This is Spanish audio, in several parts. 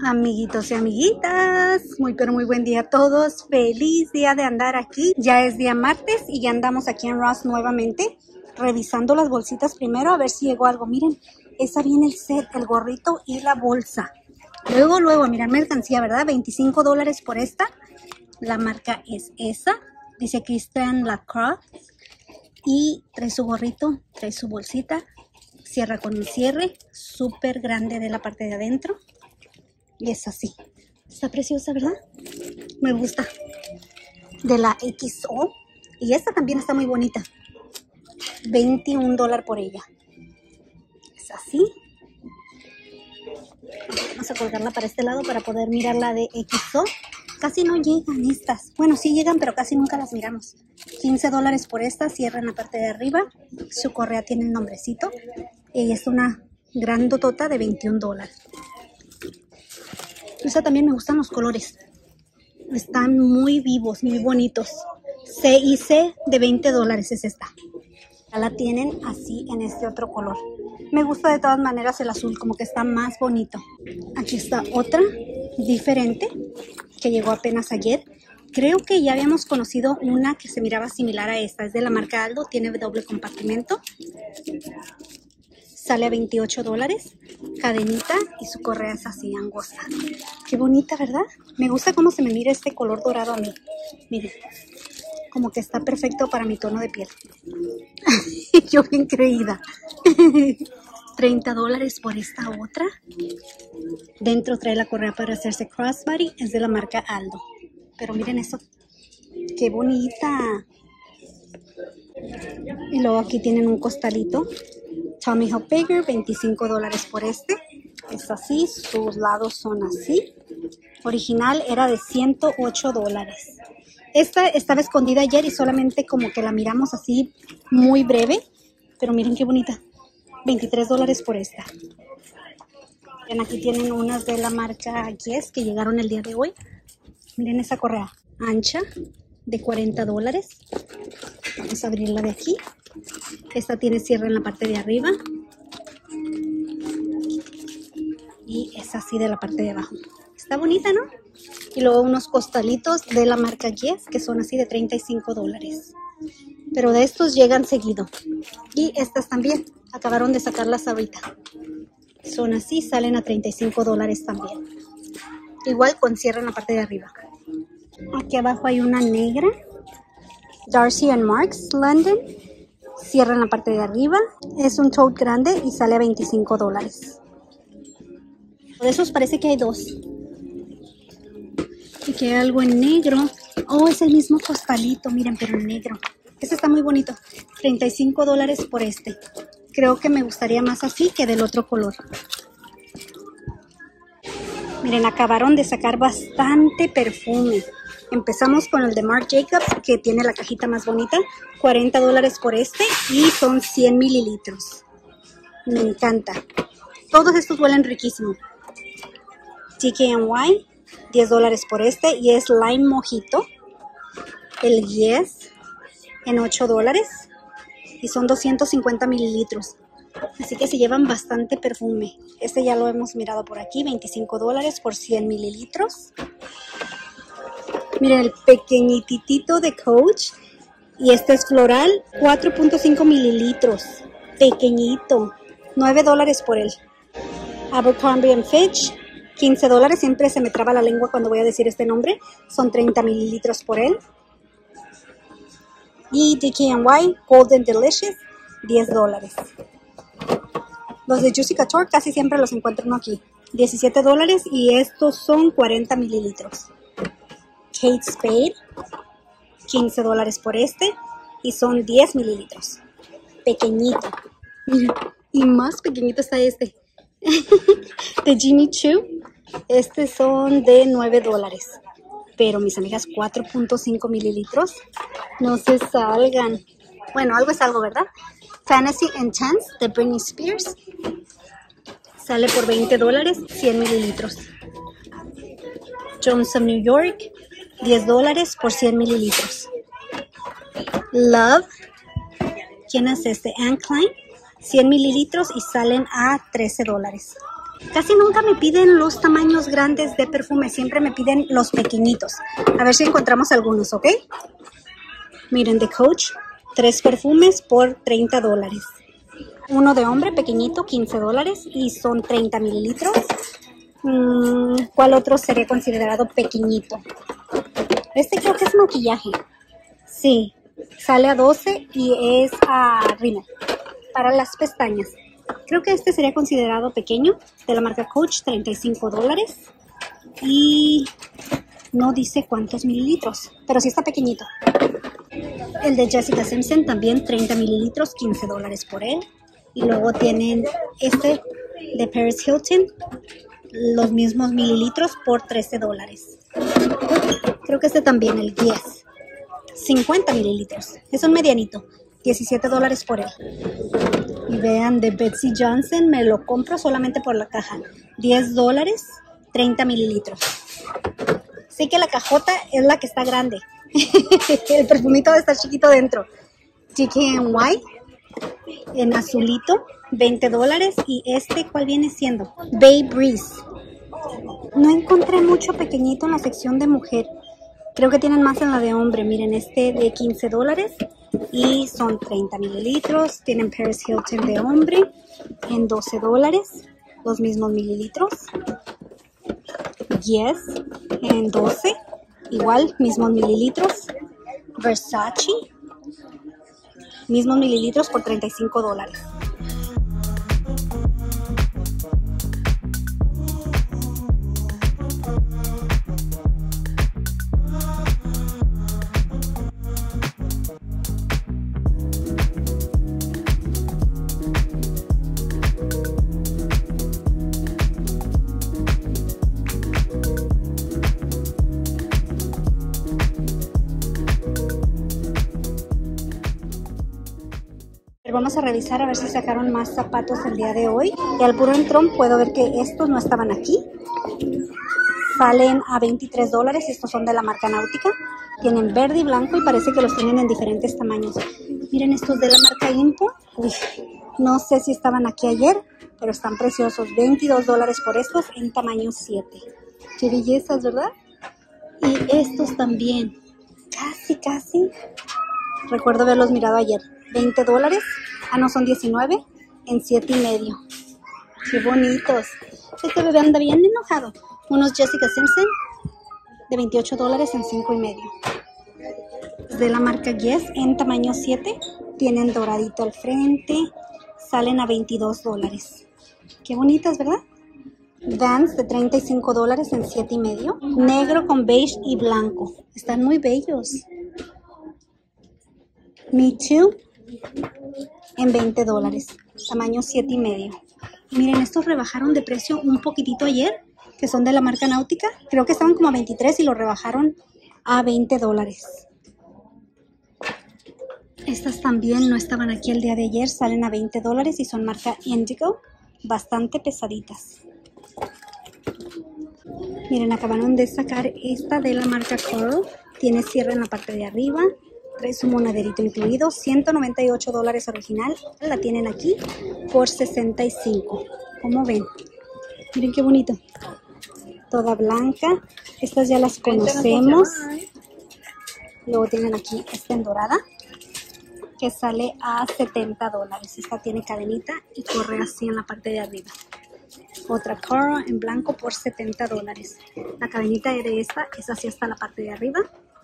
Amiguitos y amiguitas, muy pero muy buen día a todos. Feliz día de andar aquí. Ya es día martes y ya andamos aquí en Ross nuevamente, revisando las bolsitas primero a ver si llegó algo. Miren, esa viene el set, el gorrito y la bolsa. Luego, miren, mercancía, ¿verdad? $25 por esta. La marca es esa. Dice Christian Lacroix. Y trae su gorrito, trae su bolsita. Cierra con un cierre súper grande de la parte de adentro. Y es así. Está preciosa, ¿verdad? Me gusta. De la XO. Y esta también está muy bonita. $21 por ella. Es así. Vamos a colgarla para este lado para poder mirar la de XO. Casi no llegan estas. Bueno, sí llegan, pero casi nunca las miramos. $15 por esta. Cierra en la parte de arriba. Su correa tiene el nombrecito. Y es una grandotota de $21. Esta también me gustan los colores. Están muy vivos, muy bonitos. C&C de $20 es esta. Ya la tienen así en este otro color. Me gusta de todas maneras el azul, como que está más bonito. Aquí está otra diferente que llegó apenas ayer. Creo que ya habíamos conocido una que se miraba similar a esta. Es de la marca Aldo, tiene doble compartimento. Sale a $28, cadenita y su correa es así, angosta. Qué bonita, ¿verdad? Me gusta cómo se me mira este color dorado a mí. Miren, como que está perfecto para mi tono de piel. Yo bien creída. $30 por esta otra. Dentro trae la correa para hacerse crossbody. Es de la marca Aldo. Pero miren eso. ¡Qué bonita! Y luego aquí tienen un costalito. Tommy Hilfiger, $25 por este. Es así, sus lados son así. Original era de $108. Esta estaba escondida ayer y solamente como que la miramos así muy breve. Pero miren qué bonita. $23 por esta. Miren, aquí tienen unas de la marca Guess que llegaron el día de hoy. Miren esa correa ancha de $40. Vamos a abrirla de aquí. Esta tiene cierre en la parte de arriba. Y es así de la parte de abajo. Está bonita, ¿no? Y luego unos costalitos de la marca Guess que son así de $35. Pero de estos llegan seguido. Y estas también. Acabaron de sacarlas ahorita. Son así, salen a $35 también. Igual con cierre en la parte de arriba. Aquí abajo hay una negra. Darcy & Marks, London. Cierra en la parte de arriba. Es un tote grande y sale a $25. De esos parece que hay dos. Y que hay algo en negro. Oh, es el mismo costalito, miren, pero en negro. Este está muy bonito. $35 por este. Creo que me gustaría más así que del otro color. Miren, acabaron de sacar bastante perfume. Empezamos con el de Marc Jacobs, que tiene la cajita más bonita. $40 por este y son 100 mililitros. Me encanta. Todos estos huelen riquísimo. DKNY, $10 por este y es Lime Mojito. El Yes en $8 y son 250 mililitros. Así que se llevan bastante perfume. Este ya lo hemos mirado por aquí, $25 por 100 mililitros. Miren el pequeñitito de Coach. Y este es floral, 4.5 mililitros. Pequeñito. $9 por él. Abercrombie & Fitch, $15. Siempre se me traba la lengua cuando voy a decir este nombre. Son 30 mililitros por él. Y DKNY, Golden Delicious, $10. Los de Juicy Couture casi siempre los encuentro aquí. $17 y estos son 40 mililitros. Kate Spade, $15 por este y son 10 mililitros. Pequeñito. Y más pequeñito está este. De Jimmy Choo. Estos son de $9. Pero mis amigas, 4.5 mililitros. No se salgan. Bueno, algo es algo, ¿verdad? Fantasy Intense de Britney Spears. Sale por $20, 100 mililitros. Jones of New York, $10 por 100 mililitros. Love. ¿Quién es este? Anne Klein. 100 mililitros y salen a $13. Casi nunca me piden los tamaños grandes de perfume, siempre me piden los pequeñitos. A ver si encontramos algunos, ¿ok? Miren, de Coach, 3 perfumes por $30. Uno de hombre pequeñito, $15 y son 30 mililitros. ¿Cuál otro sería considerado pequeñito? Este creo que es maquillaje. Sí, sale a 12 y es a rímel para las pestañas. Creo que este sería considerado pequeño, de la marca Coach, $35. Y no dice cuántos mililitros, pero sí está pequeñito. El de Jessica Simpson también 30 mililitros, $15 por él. Y luego tienen este de Paris Hilton, los mismos mililitros por $13. Creo que este también, el 10. 50 mililitros. Es un medianito. $17 por él. Y vean, de Betsy Johnson me lo compro solamente por la caja. $10, 30 mililitros. Sí que la cajota es la que está grande. El perfumito va a estar chiquito dentro. DKNY en azulito, $20. Y este, ¿cuál viene siendo? Bay Breeze. No encontré mucho pequeñito en la sección de mujer. Creo que tienen más en la de hombre. Miren, este de $15 y son 30 mililitros. Tienen Paris Hilton de hombre en $12, los mismos mililitros. Yes en 12, igual, mismos mililitros. Versace, mismos mililitros por $35. Vamos a revisar a ver si sacaron más zapatos el día de hoy. Y al puro entrón puedo ver que estos no estaban aquí. Salen a $23. Estos son de la marca Náutica. Tienen verde y blanco y parece que los tienen en diferentes tamaños. Miren estos de la marca Impo. Uy, no sé si estaban aquí ayer, pero están preciosos. $22 por estos en tamaño 7. Qué bellezas, ¿verdad? Y estos también. Casi. Recuerdo haberlos mirado ayer. $20. Ah, no, son 19 en 7,5. Qué bonitos. Este bebé anda bien enojado. Unos Jessica Simpson de $28 en 5,5. De la marca Guess en tamaño 7. Tienen doradito al frente. Salen a $22. Qué bonitas, ¿verdad? Vans de $35 en 7,5. Negro con beige y blanco. Están muy bellos. Me Too en $20, tamaño 7,5. Miren, estos rebajaron de precio un poquitito ayer, que son de la marca Náutica. Creo que estaban como a 23 y lo rebajaron a $20. Estas también no estaban aquí el día de ayer, salen a $20 y son marca Indigo, bastante pesaditas. Miren, acabaron de sacar esta de la marca Coral, tiene cierre en la parte de arriba. Trae su monaderito incluido, $198 original. La tienen aquí por $65. ¿Cómo ven? Miren qué bonito. Toda blanca. Estas ya las conocemos. Luego tienen aquí esta en dorada, que sale a $70. Esta tiene cadenita y corre así en la parte de arriba. Otra Coral en blanco por $70. La cadenita de esta es así hasta la parte de arriba.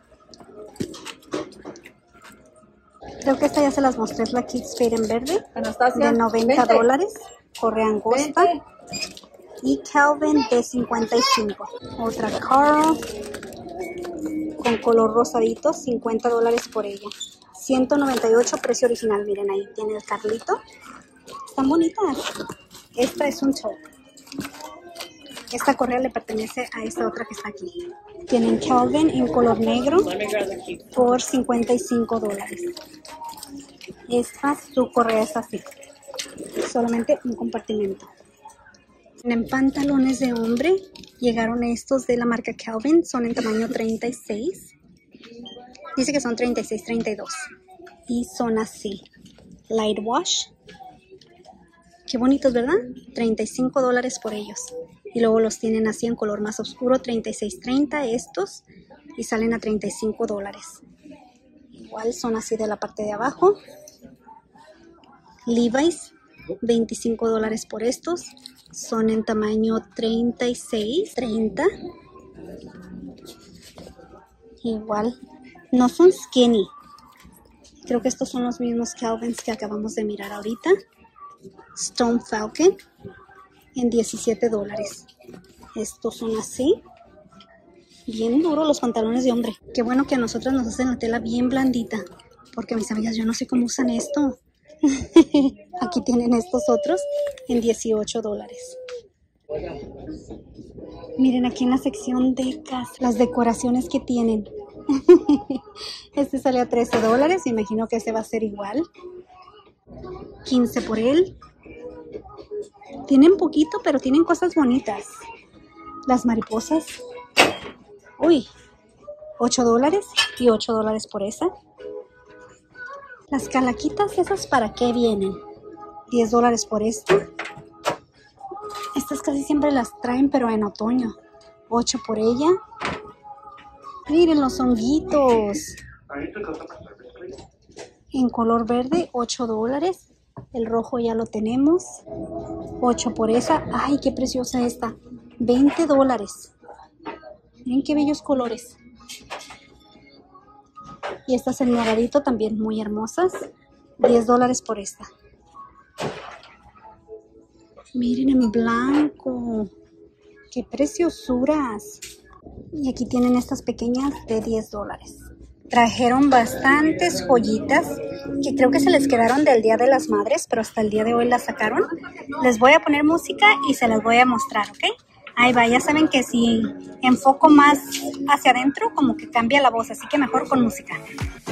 Creo que esta ya se las mostré, es la Kate Spade en verde, de $90, corre angosta. Y Calvin de $55. Otra Coral con color rosadito, $50 por ella. $198 precio original, miren ahí tiene el carlito. Están bonitas. Esta es un top. Esta correa le pertenece a esta otra que está aquí. Tienen Calvin en color negro por $55. Esta, su correa es así. Solamente un compartimento. En pantalones de hombre llegaron estos de la marca Calvin. Son en tamaño 36. Dice que son 36, 32. Y son así. Light wash. Qué bonitos, ¿verdad? $35 por ellos. Y luego los tienen así en color más oscuro, $36.30 estos. Y salen a $35. Igual son así de la parte de abajo. Levi's, $25 por estos. Son en tamaño 36, 30. Igual, no son skinny. Creo que estos son los mismos Calvins que acabamos de mirar ahorita. Stone Falcon en $17. Estos son así. Bien duros los pantalones de hombre. Qué bueno que a nosotras nos hacen la tela bien blandita. Porque mis amigas, yo no sé cómo usan esto. Aquí tienen estos otros en $18. Miren aquí en la sección de casa, las decoraciones que tienen. Este sale a $13. Imagino que ese va a ser igual. 15 por él. Tienen poquito, pero tienen cosas bonitas. Las mariposas. Uy, $8 y $8 por esa. Las calaquitas, ¿esas para qué vienen? $10 por esta. Estas casi siempre las traen, pero en otoño. 8 por ella. Miren los honguitos. En color verde, $8. El rojo ya lo tenemos. 8 por esa. Ay, qué preciosa esta. $20. Miren qué bellos colores. Y estas en moradito también muy hermosas. $10 por esta. Miren en blanco. ¡Qué preciosuras! Y aquí tienen estas pequeñas de $10. Trajeron bastantes joyitas que creo que se les quedaron del Día de las Madres, pero hasta el día de hoy las sacaron. Les voy a poner música y se las voy a mostrar, ¿ok? Ahí va, ya saben que si enfoco más hacia adentro, como que cambia la voz, así que mejor con música.